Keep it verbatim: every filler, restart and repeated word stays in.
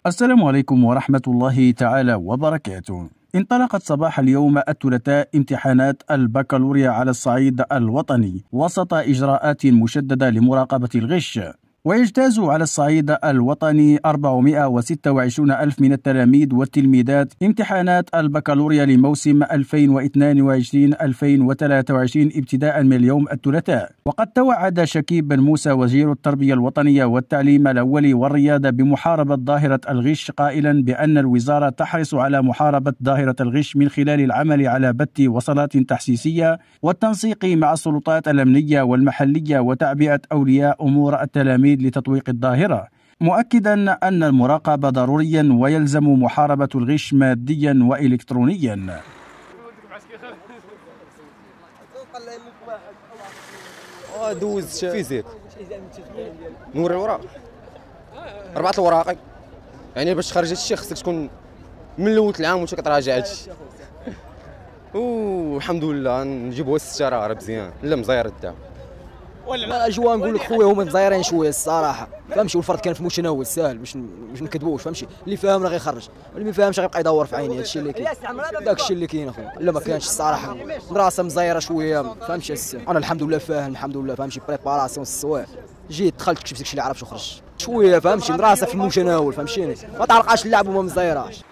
السلام عليكم ورحمة الله تعالى وبركاته. انطلقت صباح اليوم الثلاثاء امتحانات البكالوريا على الصعيد الوطني وسط إجراءات مشددة لمراقبة الغش، ويجتاز على الصعيد الوطني أربعمائة وستة وعشرين ألف من التلاميذ والتلميذات امتحانات البكالوريا لموسم ألفين واثنين وعشرين ألفين وثلاثة وعشرين ابتداء من اليوم الثلاثاء. وقد توعد شكيب بن موسى وزير التربية الوطنية والتعليم الأولي والريادة بمحاربة ظاهرة الغش، قائلا بأن الوزارة تحرص على محاربة ظاهرة الغش من خلال العمل على بث وصلات تحسيسية والتنسيق مع السلطات الأمنية والمحلية وتعبئة أولياء أمور التلاميذ لتطويق الظاهرة، مؤكدا أن المراقبة ضروريا ويلزم محاربة الغش ماديا وإلكترونيا. دوز فيزيك نوري الوراق أربعة الوراق، يعني باش تخرج هادشي خصك تكون من الاول العام وانت كتراجع هادشي. والحمد لله نجيبوها الستة راه مزيان، لا مزير الدار ولا الاجواء نقول لك خويا هما مزيرين شويه الصراحه، فهمتي، والفرد كان في متناول ساهل باش باش نكذبوش، فهمتي، اللي فاهم راه غيخرج، اللي ما فاهمش غيبقى يدور في عينيه. هادشي اللي كاين، داكشي اللي كاين اخويا. لا ما كانش الصراحه، مدرسه مزيره شويه، فهمتي السي. انا الحمد لله فاهم، الحمد لله فهمتي، بريباراسيون السوايع، جيت دخلت كتبت داكشي اللي عرفت وخرجت شويه، فهمتي، مدرسه في المتناول، فهمتيني، ما تعرقاش اللعب وما مزيراش.